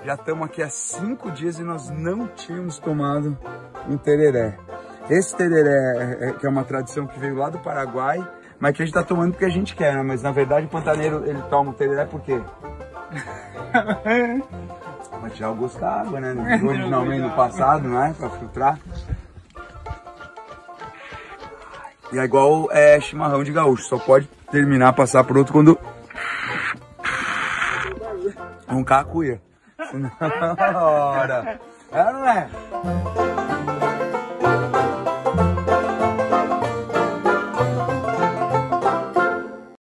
Já estamos aqui há 5 dias e nós não tínhamos tomado um tereré. Esse tereré que é uma tradição que veio lá do Paraguai, mas que a gente tá tomando porque a gente quer, né? Mas na verdade o pantaneiro, ele toma o tereré por quê? Pra tirar o gosto da água, né? Originalmente no passado, não é? Pra filtrar. E é igual chimarrão de gaúcho, só pode terminar, passar por outro quando roncar a cuia. Senão, hora. É ou não é?